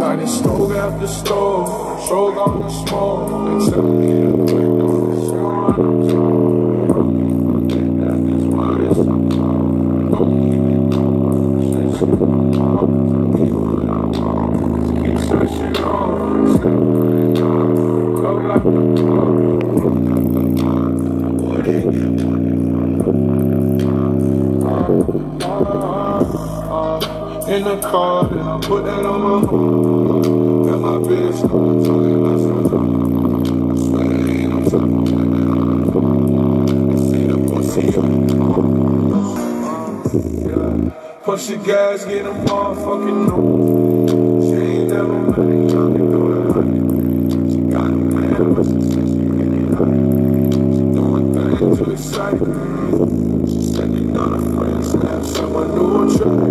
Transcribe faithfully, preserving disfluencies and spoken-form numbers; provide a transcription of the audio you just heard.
Lighting stove after stove, stroke on the smoke. They tell me to break on the show. That is why it's so cold. Don't even know what keep searching on, discovering on. Cold like the in the car, then I put that on my home. Got my bitch, no, I'm talking about something. I swear that ain't no time. They see the pussy up. Push the gas, get them motherfucking no. She ain't never met a young nigga with her. She got a man, but she said she get it up. She doing things to excite me. She said you not a friend, so have someone new and try.